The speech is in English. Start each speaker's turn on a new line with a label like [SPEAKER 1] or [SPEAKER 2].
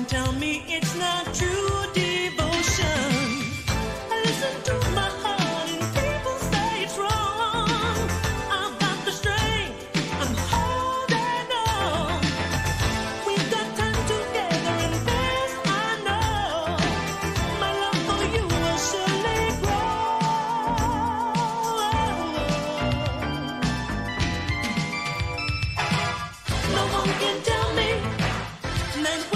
[SPEAKER 1] can tell me it's not true devotion. I listen to my heart and people say it's wrong. I've got the strength, I'm holding on. We've got time together and this I know. My love for you will surely grow. No one can tell me, man.